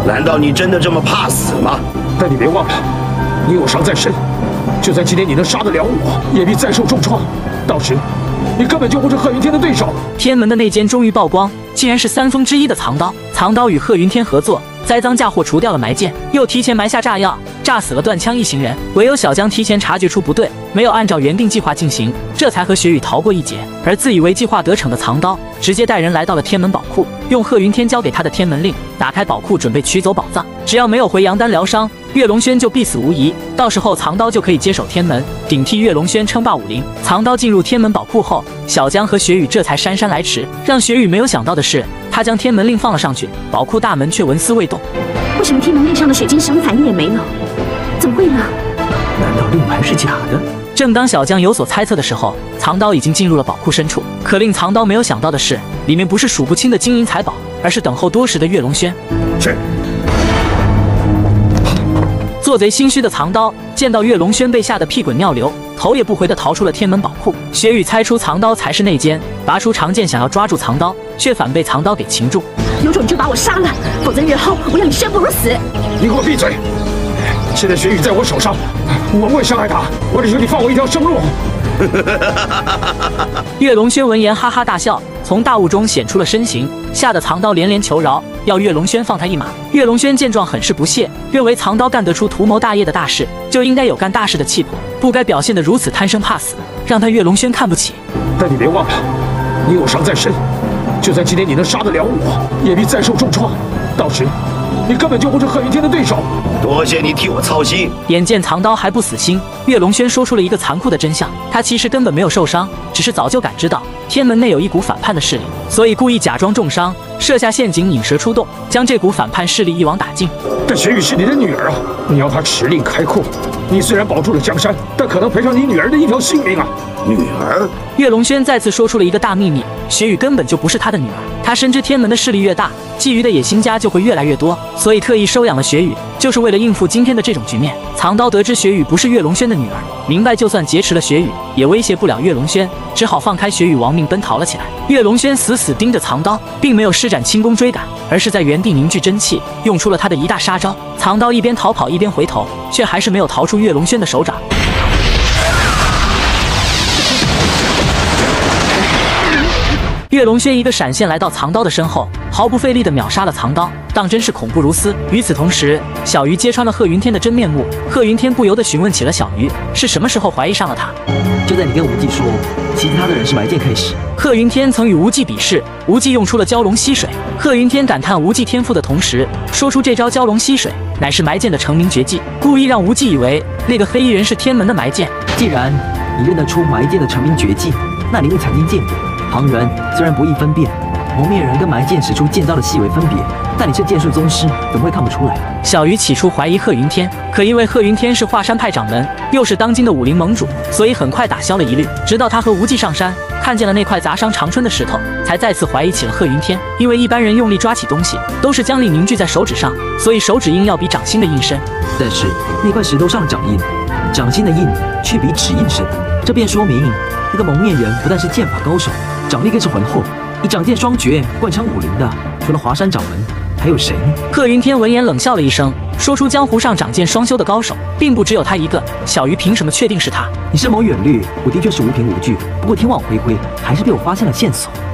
难道你真的这么怕死吗？ 但你别忘了，你有伤在身，就算今天你能杀得了我，也必再受重创。到时，你根本就不是贺云天的对手。 天门的内奸终于曝光，竟然是三峰之一的藏刀。藏刀与贺云天合作，栽赃嫁祸，除掉了埋剑，又提前埋下炸药，炸死了段枪一行人。唯有小江提前察觉出不对，没有按照原定计划进行，这才和雪雨逃过一劫。而自以为计划得逞的藏刀，直接带人来到了天门宝库，用贺云天交给他的天门令打开宝库，准备取走宝藏。只要没有回杨丹疗伤，岳龙轩就必死无疑。到时候藏刀就可以接手天门，顶替岳龙轩称霸武林。藏刀进入天门宝库后，小江和雪雨这才姗姗来迟。让雪雨没有想到的是，他将天门令放了上去，宝库大门却纹丝未动。 为什么天门令上的水晶神反应也没了？怎么会呢？ 难道令牌是假的？ 正当小江有所猜测的时候，藏刀已经进入了宝库深处。可令藏刀没有想到的是，里面不是数不清的金银财宝，而是等候多时的岳龙轩。 是。 做贼心虚的藏刀见到岳龙轩被吓得屁滚尿流，头也不回地逃出了天门宝库。雪雨猜出藏刀才是内奸，拔出长剑想要抓住藏刀，却反被藏刀给擒住。 有种你就把我杀了，否则日后我要你生不如死！ 你给我闭嘴！现在雪雨在我手上，我不会伤害他，我只求你放我一条生路。 岳龙轩闻言哈哈大笑，从大雾中显出了身形，吓得藏刀连连求饶，要岳龙轩放他一马。岳龙轩见状很是不屑，认为藏刀干得出图谋大业的大事，就应该有干大事的气魄，不该表现得如此贪生怕死，让他岳龙轩看不起。 但你别忘了，你有伤在身，就算今天你能杀得了我，也必再受重创。到时，你根本就不是贺云天的对手。 多谢你替我操心。 眼见藏刀还不死心，岳龙轩说出了一个残酷的真相：他其实根本没有受伤，只是早就感知到天门内有一股反叛的势力，所以故意假装重伤，设下陷阱，引蛇出洞，将这股反叛势力一网打尽。 但雪雨是你的女儿啊，你要她持令开库，你虽然保住了江山，但可能赔上你女儿的一条性命啊！ 女儿？ 岳龙轩再次说出了一个大秘密：雪雨根本就不是他的女儿。他深知天门的势力越大，觊觎的野心家就会越来越多，所以特意收养了雪雨，就是为了应付今天的这种局面。藏刀得知雪雨不是岳龙轩的女儿，明白就算劫持了雪雨，也威胁不了岳龙轩，只好放开雪雨亡命奔逃了起来。岳龙轩死死盯着藏刀，并没有施展轻功追赶，而是在原地凝聚真气，用出了他的一大杀招。藏刀一边逃跑一边回头，却还是没有逃出岳龙轩的手掌。岳龙轩一个闪现来到藏刀的身后，毫不费力地秒杀了藏刀，当真是恐怖如斯。与此同时，小鱼揭穿了贺云天的真面目，贺云天不由得询问起了小鱼是什么时候怀疑上了他。 就在你跟无忌说其他的人是埋剑开始， 贺云天曾与无忌比试，无忌用出了蛟龙吸水。贺云天感叹无忌天赋的同时，说出这招蛟龙吸水乃是埋剑的成名绝技，故意让无忌以为那个黑衣人是天门的埋剑。 既然你认得出埋剑的成名绝技，那你一定曾经见过。旁人虽然不易分辨蒙面人跟埋剑使出剑招的细微分别，但你是剑术宗师，怎么会看不出来？ 小鱼起初怀疑贺云天，可因为贺云天是华山派掌门，又是当今的武林盟主，所以很快打消了疑虑。直到他和无忌上山，看见了那块砸伤长春的石头，才再次怀疑起了贺云天。因为一般人用力抓起东西，都是将力凝聚在手指上，所以手指印要比掌心的印深。 但是那块石头上的掌印，掌心的印却比指印深，这便说明那个蒙面人不但是剑法高手，掌力更是浑厚。以掌剑双绝贯穿武林的，除了华山掌门，还有谁？ 贺云天闻言冷笑了一声，说出江湖上掌剑双修的高手，并不只有他一个。小鱼凭什么确定是他？ 你深谋远虑，我的确是无凭无据。不过天网恢恢，还是被我发现了线索。